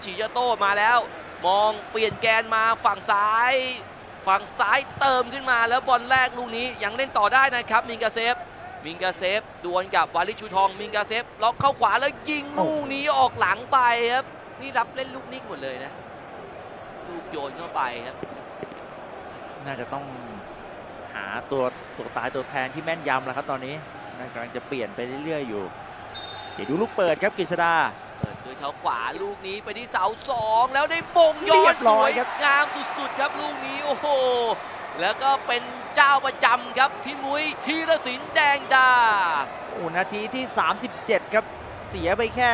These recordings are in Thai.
ชิยาโต้มาแล้วมองเปลี่ยนแกนมาฝั่งซ้ายเติมขึ้นมาแล้วบอลแรกลูกนี้ยังเล่นต่อได้นะครับมิงกาเซฟดวลกับวาลิชูทองมิงกาเซฟล็อกเข้าขวาแล้วยิงลูกนี้ออกหลังไปครับนี่รับเล่นลูกนิกหมดเลยนะลูกโยนเข้าไปครับน่าจะต้องหาตัวตายตัวแทนที่แม่นยำแล้วครับตอนนี้กำลังจะเปลี่ยนไปเรื่อยๆอยู่เดี๋ยวดูลูกเปิดครับกฤษดาเปิดด้วยเท้าขวาลูกนี้ไปที่เสา2แล้วได้มงย้อนสวยงามสุดๆครับลูกนี้โอ้โหแล้วก็เป็นเจ้าประจำครับพี่มุ้ยธีรศิลป์แดงดาโอ้นาทีที่37ครับเสียไปแค่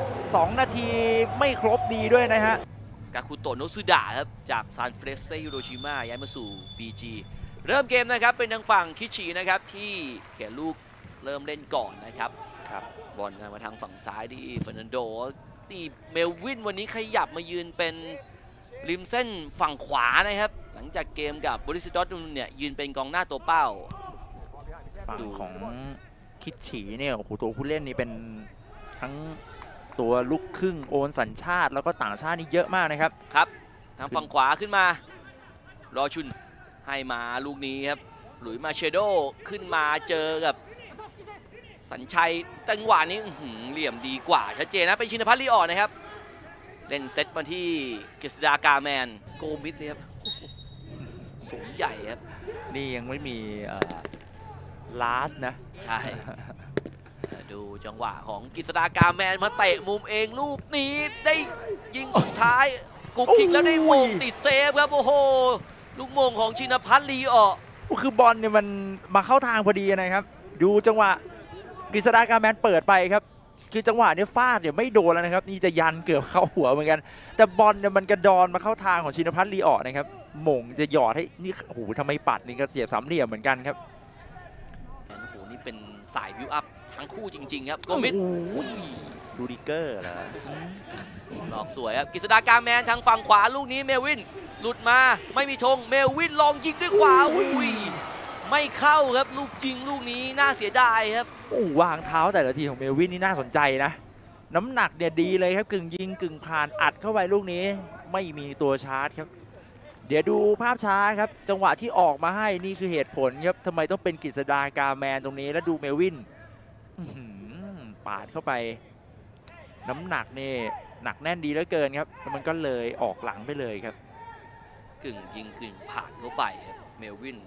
2นาทีไม่ครบดีด้วยนะฮะกาคุโตะโนซุดะครับจากซานเฟรเซฮิโรชิมาย้ายมาสู่ BG เริ่มเกมนะครับเป็นทางฝั่งคิชินะครับที่เขียนลูกเริ่มเล่นก่อนนะครับบอลมาทางฝั่งซ้ายที่เฟอร์นันโดนี่เมลวินวันนี้ขยับมายืนเป็นริมเส้นฝั่งขวานะครับหลังจากเกมกับบริสดอร์ทมุนด์เนี่ยยืนเป็นกองหน้าตัวเป้าฝั่งของคิชิเนี่ยโอ้โหตัวผู้เล่นนี่เป็นทั้งตัวลูกครึ่งโอนสัญชาติแล้วก็ต่างชาตินี่เยอะมากนะครับทางฝั่งขวาขึ้นมารอชุนให้มาลูกนี้ครับหลุยมาเชโดขึ้นมาเจอกับสัญชัยจังหวะนี้เหลี่ยมดีกว่าชัดเจนนะเป็นชินภัทรลีออนนะครับเล่นเซตมาที่กฤษดากาแมนโกมิดครับสูงใหญ่ครับนี่ยังไม่มีลาสนะใช่ดูจังหวะของกฤษดากาแมนมาเตะมุมเองลูกนี้ได้ยิงสุดท้ายกุกกิกแล้วได้มงติดเซฟครับโอ้โหลูกมงของชินภัทรลีออนคือบอลเนี่ยมันมาเข้าทางพอดีนะครับดูจังหวะกฤษดากาแมนเปิดไปครับคือจังหวะนี้ฟาดเนี่ยไม่โดนแล้วนะครับนี่จะยันเกือบเข้าหัวเหมือนกันแต่บอลเนี่ยมันกระดอนมาเข้าทางของชินภัทรลีออนนะครับหม่งจะหยอดให้นี่โอ้โหทำไมปัดนี่ก็เสียบสามเหลี่ยมเหมือนกันครับโอ้โหนี่เป็นสายวิวอัพทั้งคู่จริงๆครับโกมิดดูดิเกอร์แล้วหลอกสวยครับกฤษดากาแมนทางฝั่งขวาลูกนี้เมลวินหลุดมาไม่มีธงเมลวินลองยิงด้วยขวาไม่เข้าครับลูกจริงลูกนี้น่าเสียดายครับวางเท้าแต่ละทีของเมลวินนี่น่าสนใจนะน้ำหนักเนี่ยดีเลยครับกึ่งยิงกึ่งผ่านอัดเข้าไปลูกนี้ไม่มีตัวชาร์จครับเดี๋ยวดูภาพช้าครับจังหวะที่ออกมาให้นี่คือเหตุผลครับทำไมต้องเป็นกฤษดากาแมนตรงนี้แล้วดูเมลวินปาดเข้าไปน้ำหนักนี่หนักแน่นดีเหลือเกินครับแล้วมันก็เลยออกหลังไปเลยครับกึ่งยิงกึ่งผ่านเข้าไปครับเมลวิน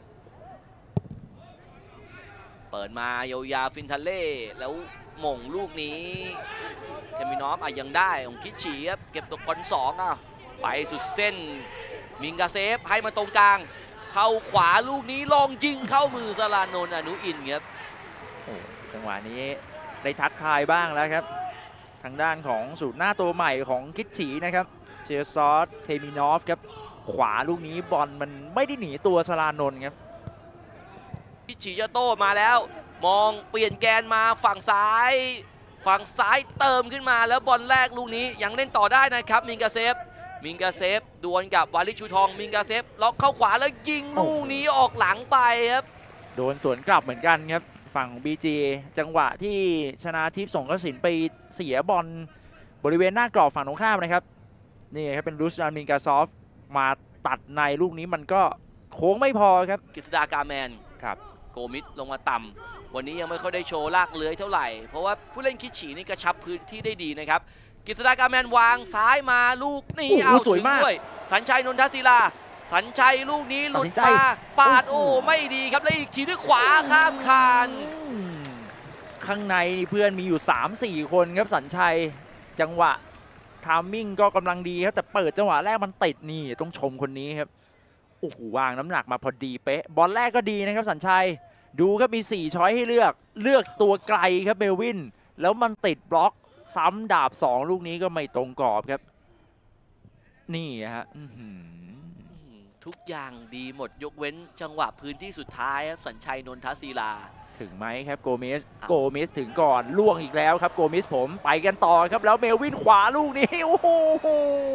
เปิดมายาวๆฟินทัลเล่แล้วหม่งลูกนี้เทมินอฟยังได้ของคิดฉีครับเก็บตัวบอล2ไปสุดเส้นมิงกาเซฟให้มาตรงกลางเข้าขวาลูกนี้ลองยิงเข้ามือสลานนท์อนุอินครับจังหวะนี้ได้ทักทายบ้างแล้วครับทางด้านของสูตรหน้าตัวใหม่ของคิดฉีนะครับเจซอสเทมินอฟครับขวาลูกนี้บอลมันไม่ได้หนีตัวสลานนท์ครับคิดฉียาโต้มาแล้วมองเปลี่ยนแกนมาฝั่งซ้ายเติมขึ้นมาแล้วบอลแรกลูกนี้ยังเล่นต่อได้นะครับมิงกาเซฟดวลกับวาลิชูทองมิงกาเซฟล็อกเข้าขวาแล้วยิงลูกนี้ออกหลังไปครับโดนสวนกลับเหมือนกันครับฝั่งของ BG จังหวะที่ชนาทิพย์ส่งกสินไปเสียบอลบริเวณหน้ากรอบฝั่งตรงข้ามนะครับนี่ครับเป็นรูสดานมิงกาซอฟมาตัดในลูกนี้มันก็โค้งไม่พอครับกฤษดากาแมนครับโกมิดลงมาต่ำวันนี้ยังไม่ค่อยได้โชว์ลากเลื้อยเท่าไหร่เพราะว่าผู้เล่นคิดฉีนี่กระชับพื้นที่ได้ดีนะครับกฤษดากาแมนวางซ้ายมาลูกนี้เอาถึงด้วยสัญชัยนนทศิลาสัญชัยลูกนี้หลุดมาปาดไม่ดีครับแล้วอีกทีด้วยขวาข้ามคานข้างในเพื่อนมีอยู่ 3-4 คนครับสัญชัยจังหวะทามมิ่งก็กำลังดีครับแต่เปิดจังหวะแรกมันติดนี่ต้องชมคนนี้ครับโอ้โหวางน้ำหนักมาพอดีเป๊ะบอลแรกก็ดีนะครับสัญชัยดูครับมี4ช้อยให้เลือกตัวไกลครับเมลวินแล้วมันติดบล็อกซ้ำดาบ2ลูกนี้ก็ไม่ตรงกรอบครับนี่ฮะทุกอย่างดีหมดยกเว้นจังหวะพื้นที่สุดท้ายครับสัญชัยนนทศิลาถึงไหมครับโกมิสถึงก่อนล่วงอีกแล้วครับโกมิสผมไปกันต่อครับแล้วเมลวินขวาลูกนี้โอ้โห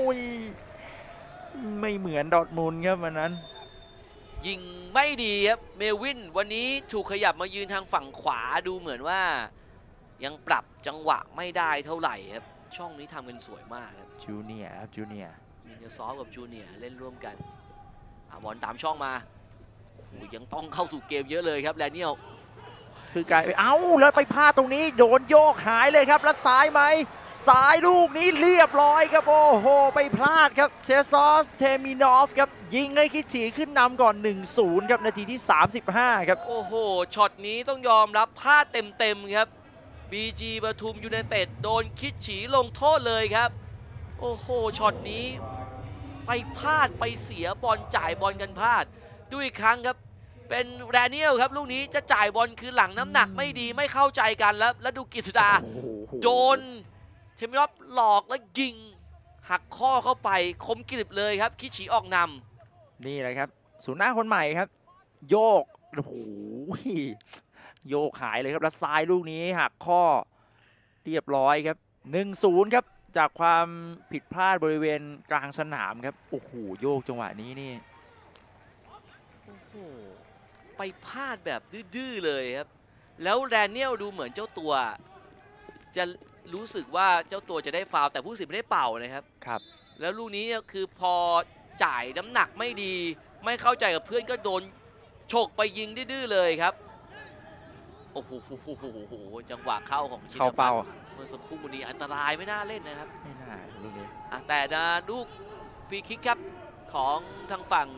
ไม่เหมือนดอร์ทมุนด์ครับวันนั้นยิงไม่ดีครับเมลวินวันนี้ถูกขยับมายืนทางฝั่งขวาดูเหมือนว่ายังปรับจังหวะไม่ได้เท่าไหร่ครับช่องนี้ทำกันสวยมากครับจูเนียร์ครับจูเนียร์มินเนอร์ซอฟกับจูเนียร์เล่นร่วมกันบอลตามช่องมาโอ้ยังต้องเข้าสู่เกมเยอะเลยครับแดเนียลคือกลายเอ้าแล้วไปพลาดตรงนี้โดนโยกหายเลยครับแล้วซ้ายไหมซ้ายลูกนี้เรียบร้อยครับโอ้โหไปพลาดครับเชซอสเทมินอฟครับยิงให้คิดฉีขึ้นนำก่อน 1-0 ครับนาทีที่ 35 ครับโอ้โหช็อตนี้ต้องยอมรับพลาดเต็มๆครับ BG ปทุมยูไนเต็ดโดนคิดฉีลงโทษเลยครับ โอ้โหช็อตนี้ไปพลาดไปเสียบอลจ่ายบอลกันพลาดดูอีกครั้งครับเป็นแดเนียลครับลูกนี้จะจ่ายบอลคือหลังน้ำหนักไม่ดีไม่เข้าใจกันแล้วดูกฤษดาโอ้โหโดนเทมิรอฟหลอกแล้วยิงหักข้อเข้าไปคมกริบเลยครับคิดฉีออกนำนี่แหละครับศูนย์หน้าคนใหม่ครับ โยกโอ้โหโยกหายเลยครับแล้วซ้ายลูกนี้หักข้อเรียบร้อยครับ 1-0 ครับจากความผิดพลาดบริเวณกลางสนามครับโอ้โหโยกจังหวะนี้นี่โอ้โหไปพลาดแบบดื้อๆเลยครับ แล้วแดเนียลดูเหมือนเจ้าตัว จะรู้สึกว่าเจ้าตัวจะได้ฟาวล์แต่ผู้สินไม่ได้เป่านะครับครับแล้วลูกนี้เนี่ยคือพอจ่ายน้ำหนักไม่ดี ไม่เข้าใจกับเพื่อนก็โดนฉกไปยิงดื้อๆเลยครับ โอ้โหจังหวะเข้าของชินเข้าเป้าพัฒน์เมื่อสักครู่นี้อันตรายไม่น่าเล่นนะครับไม่น่าลูกนี้แต่นะลูกฟรีคิกครับของทางฝั่ง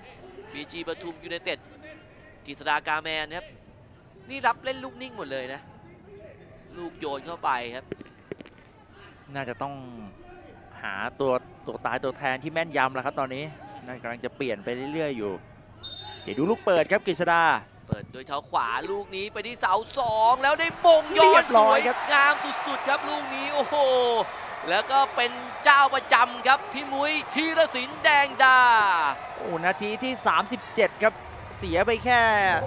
BG ปทุมยูไนเต็ดกฤษดากาแมนครับนี่รับเล่นลูกนิ่งหมดเลยนะลูกโยนเข้าไปครับน่าจะต้องหาตัวตายตัวแทนที่แม่นยำแล้วครับตอนนี้น่ากำลังจะเปลี่ยนไปเรื่อยๆอยู่เดี๋ยวดูลูกเปิดครับกฤษดาเปิดโดยเท้าขวาลูกนี้ไปที่เสา2แล้วได้มงย้อเรีนยบสร้อวย ยครับงามสุดๆครับลูกนี้โอ้โหแล้วก็เป็นเจ้าประจำครับพี่มุ้ยธีรศิลป์แดงดาโอ้นาทีที่ 37 ครับเสียไปแค่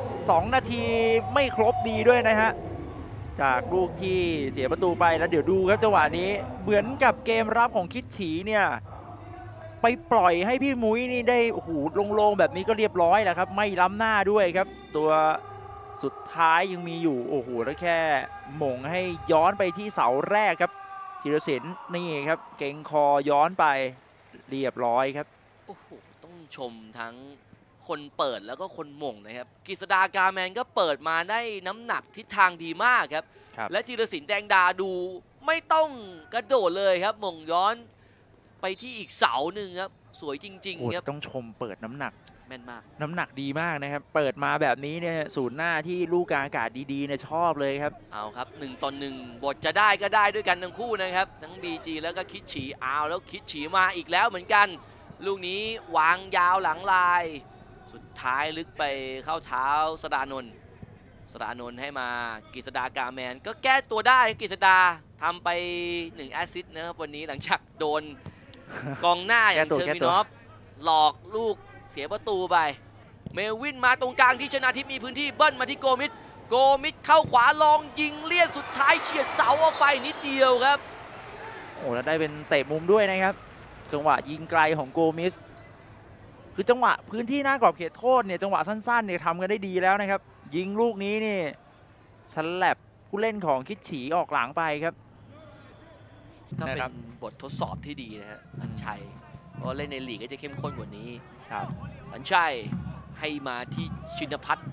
2 นาทีไม่ครบดีด้วยนะฮะจากลูกที่เสียประตูไปแล้วเดี๋ยวดูครับจังหวะนี้เหมือนกับเกมรับของคิดฉีเนี่ยไปปล่อยให้พี่มุ้ยนี่ได้โอ้โหโล่งๆแบบนี้ก็เรียบร้อยแล้วครับไม่ล้ำหน้าด้วยครับตัวสุดท้ายยังมีอยู่โอ้โหแล้วแค่หม่งให้ย้อนไปที่เสาแรกครับธีรศิลป์นี่ครับเก่งคอย้อนไปเรียบร้อยครับโอ้โหต้องชมทั้งคนเปิดแล้วก็คนหม่งนะครับกฤษดากาแมนก็เปิดมาได้น้ำหนักทิศทางดีมากครับครับและธีรศิลป์แดงดาดูไม่ต้องกระโดดเลยครับหม่งย้อนไปที่อีกเสาหนึ่งครับสวยจริงโอ้ๆครับต้องชมเปิดน้ำหนักแม่นมากน้ำหนักดีมากนะครับ เปิดมาแบบนี้เนี่ยศูนย์หน้าที่ลูกกลางอากาศดีๆเนี่ยชอบเลยครับเอาครับ1 ต่อ 1บทจะได้ก็ได้ด้วยกันทั้งคู่นะครับทั้ง BG แล้วก็คิดฉีเอาแล้วคิดฉีมาอีกแล้วเหมือนกัน ลูกนี้วางยาวหลังลาย สุดท้ายลึกไปเข้าเท้าสดานนท์ให้มากฤษดากาแมนก็แก้ตัวได้กฤษดาทำไป1 แอสซิสต์นะครับวันนี้หลังจากโดน กองหน้าอย่างแก้ตัวเทอร์แก้มิตันวอฟหลอกลูกเสียประตูไป เมลวินมาตรงกลางที่ชนะทิพย์มีพื้นที่เบิ้ลมาที่โกมิดเข้าขวาลองยิงเลียดสุดท้ายเฉียดเสาออกไปนิดเดียวครับโอ้แล้วได้เป็นเตะมุมด้วยนะครับ จังหวะยิงไกลของโกมิสคือจังหวะพื้นที่หน้ากรอบเขตโทษเนี่ยจังหวะสั้นๆเนี่ยทำกันได้ดีแล้วนะครับ ยิงลูกนี้นี่ชันแลบผู้เล่นของคิดฉีออกหลังไปครับก็เป็นะครันบบททดสอบที่ดีนะฮะสัญชัยเพราะว่าเล่นในลีกก็จะเข้มข้นกว่านี้ครับสัญชัยให้มาที่ชินพัฒน์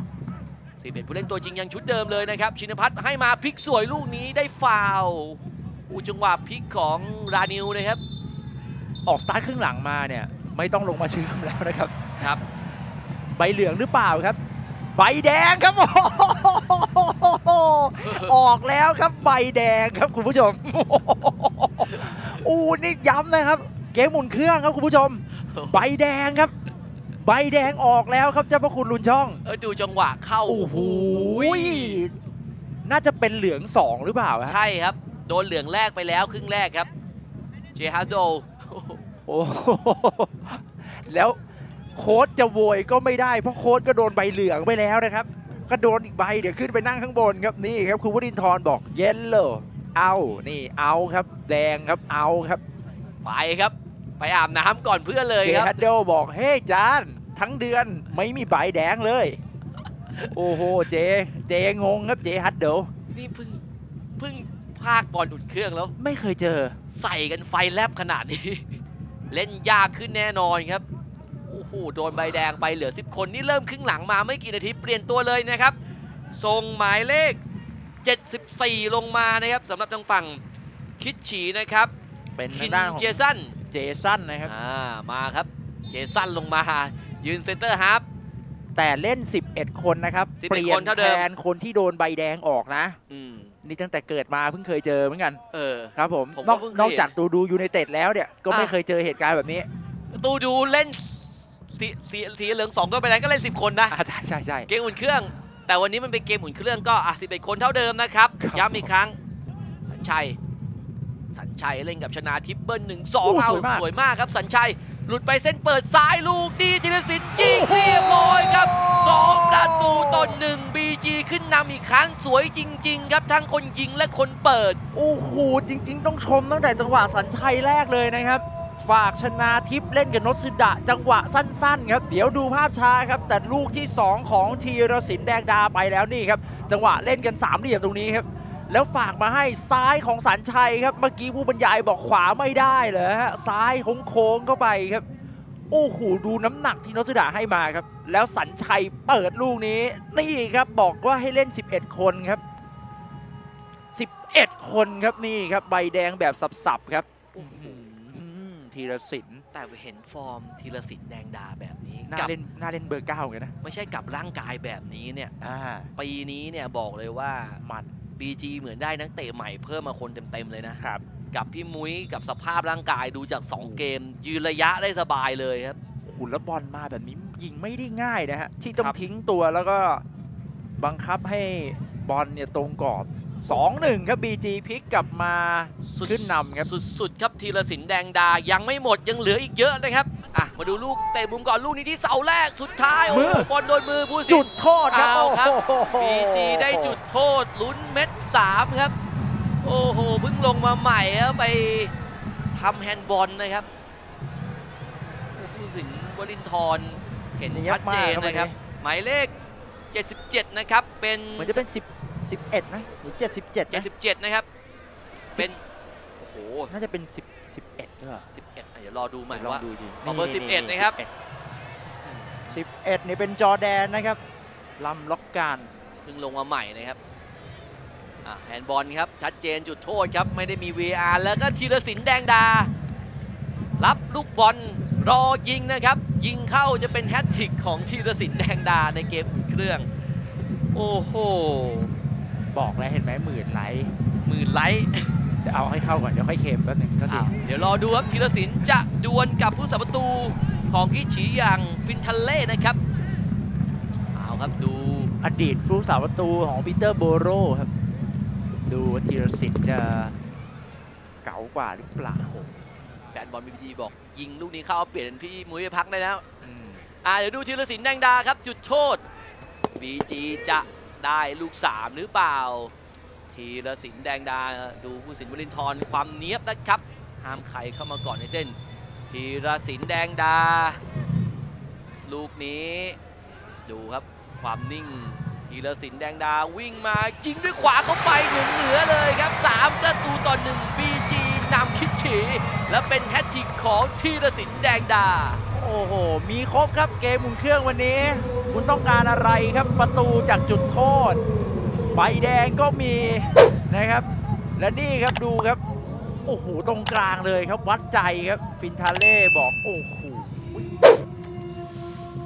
11ผู้เล่นตัวจริงยังชุดเดิมเลยนะครับชินพัฒน์ให้มาพลิกสวยลูกนี้ได้ฟาวล์จังหวะพลิกของรานิวนะครับออกสตาร์ทครึ่งหลังมาเนี่ยไม่ต้องลงมาเชื่อมแล้วนะครับครับใบเหลืองหรือเปล่าครับ ใบแดงครับ โอ้โหออกแล้วครับใบแดงครับคุณผู้ชม อู้นี่ย้ำนะครับ เกมหมุนเครื่องครับคุณผู้ชม ใบแดงครับ ใบแดงออกแล้วครับเจ้าพระคุณลุนช่องดูจังหวะเข้าโอ้โหน่าจะเป็นเหลือง2หรือเปล่าฮะใช่ครับโดนเหลืองแรกไปแล้วครึ่งแรกครับเจฮาโดโอ้โหแล้วโค้ชจะโวยก็ไม่ได้เพราะโค้ชก็โดนใบเหลืองไปแล้วนะครับ ก็โดนอีกใบเดี๋ยวขึ้นไปนั่งข้างบนครับนี่ครับคุณวรินทร์บอกเย็นเลยเอานี่เอาครับแดงครับเอาครับไปครับ ไปอาบน้ำก่อนเพื่อนเลยเจครับฮัดเดลบอกเฮ้ยจานทั้งเดือนไม่มีใบแดงเลย โอ้โหเจงงครับเจฮัดเดลนี่เพิ่งภาคบอลอุ่นเครื่องแล้วไม่เคยเจอใส่กันไฟแลบขนาดนี้ เล่นยากขึ้นแน่นอนครับโอ้โหโดนใบแดงไปเหลือ10 คนนี่เริ่มครึ่งหลังมาไม่กี่นาทีเปลี่ยนตัวเลยนะครับส่งหมายเลข74ลงมานะครับสำหรับทางฝั่งคิดฉีนะครับเป็นคิทางด้านของเจสันเจสันนะครับมาครับเจสันลงมายืนเซนเตอร์ฮาร์ฟแต่เล่น 11 คนนะครับ 11 เปลี่ยคน นเท่าเดิแทมนคนที่โดนใบแดงออกนะอืมนี่ตั้งแต่เกิดมาเพิ่งเคยเจอเหมือนกัน ครับผมผมนก็อกเพิ่งเคยนอกจากตูดูยูไนเต็ดแล้วเนี่ยก็ไม่อ่ะเคยเจอเหตุการณ์แบบนี้ตูดูเล่นสีเหลือง2ตัวไปแล้วก็เล่น10 คนนะใช่ใช่ใช่เกมอุ่นเครื่อง แต่วันนี้มันเป็นเกมอุ่นเครื่องก็11 คนเท่าเดิมนะครับครับย้ำอีกครั้งสัญชัยเล่นกับชนาทิพย์เบิ้ลโอ้ 1-2เอาสวยมากสวยมากครับสัญชัยหลุดไปเส้นเปิดซ้ายลูกดีธีรศิลป์ยิงเรียบร้อยครับ2-1 BG ขึ้นนำอีกครั้งสวยจริง ๆ ครับทั้งคนยิงและคนเปิดโอ้โหจริง ๆ ต้องชมตั้งแต่จังหวะสัญชัยแรกเลยนะครับ ฝากชนาทิพย์เล่นกับนสุดะจังหวะสั้นๆครับเดี๋ยวดูภาพช้าครับแต่ลูกที่ 2 ของธีรศิลป์แดงดาไปแล้วนี่ครับจังหวะเล่นกัน3เหลี่ยมตรงนี้ครับแล้วฝากมาให้ซ้ายของสัญชัยครับเมื่อกี้ผู้บรรยายบอกขวาไม่ได้เหรอฮะซ้ายโค้งๆเข้าไปครับโอ้โหดูน้ำหนักที่นสุดะให้มาครับแล้วสัญชัยเปิดลูกนี้นี่ครับบอกว่าให้เล่น11 คนครับ11 คนครับนี่ครับใบแดงแบบสับๆครับธีรศิลป์แต่เห็นฟอร์มธีรศิลป์แดงดาแบบนี้น่ากับเล่นเบอร์9เลยนะไม่ใช่กับร่างกายแบบนี้เนี่ยอ่าปีนี้เนี่ยบอกเลยว่ามัน BG เหมือนได้นักเตะใหม่เพิ่มมาคนเต็มๆเลยนะครับ กับพี่มุ้ยกับสภาพร่างกายดูจาก 2 เกม ยืนระยะได้สบายเลยครับขุนแล้วบอลมาแบบนี้ยิงไม่ได้ง่ายนะฮะที่ต้อครังบทิ้งตัวแล้วก็บังคับให้บอลเนี่ยตรงกรอบ 2-1 ครับ BG พลิกกลับมาขึ้นนำครับสุดๆครับธีรศิลป์แดงดายังไม่หมดยังเหลืออีกเยอะนะครับอ่ะมาดูลูกเตะมุมก่อนลูกนี้ที่เสาแรกสุดท้ายโอ้มืโหอบอลโดนมือผู้สิจุนดโทษครับเอาครับโอ้โห BG ได้จุดโทษลุ้นเม็ด3ครับโอ้โหเพิ่งลงมาใหม่แล้วไปทำแฮนด์บอลนะครับโอ้ผู้สินวลินทรเห็นชัดเจนนะครับหมายเลข 77 นะครับเป็นเหมือนจะเป็น11ไหมหรือ77นะ 77 นะครับเป็นโอ้โหน่าจะเป็น11หรือเปล่า 11เดี๋ยวรอดูใหม่ลองว่าดูดิเอาเบอร์11นะครับ 11นี่เป็นจอร์แดนนะครับลำล็อกการเพิ่งลงมาใหม่นะครับแฮนด์บอลครับชัดเจนจุดโทษครับไม่ได้มี VR แล้วก็ธีรศิลป์แดงดา รับลูกบอลรอยิงนะครับ ยิงเข้าจะเป็นแฮตทริกของธีรศิลป์แดงดาในเกมอุ่นเครื่อง โอ้โหบอกแล้วเห็นไหมหมื่นไลค์ 10,000 ไลค์เดี๋ยวเอาให้เข้าก่อนเดี๋ยวค่อยเค็มแป๊บหนึงก็ดีเดี๋ยวรอดูครับธีรศิลป์จะดวลกับผู้สับประตูของคิฉีอย่างฟินทัลเล่นะครับเอาครับดูอดีตผู้สาประตูของปีเตอร์โบโรครับดูว่าธีรศิลป์จะเก๋ากว่าหรือเปล่าแฟนบอลบีจีบอกยิงลูกนี้เข้าเปลี่ยนพี่มุ้ยไปพักได้แล้วอืมเดี๋ยวดูธีรศิลป์แดงดาครับจุดโทษ BG จะได้ลูก3หรือเปล่าธีรศิลป์แดงดาดูผู้สินวลินทรความเนียบนะครับห้ามใครเข้ามาก่อนในเส้นธีรศิลป์แดงดา ลูกนี้ดูครับความนิ่งธีรศิลป์แดงดาวิ่งมายิงด้วยขวาเข้าไปเหนือเลยครับ3-1 BG นำคิดฉีและเป็นแฮตทริกของธีรศิลป์แดงดาโอ้โหมีครบครับเกมหมุนเครื่องวันนี้ คุณต้องการอะไรครับประตูจากจุดโทษใบแดงก็มีนะครับและนี่ครับดูครับโอ้โหตรงกลางเลยครับวัดใจครับฟินทาเล่บอกโอ้โห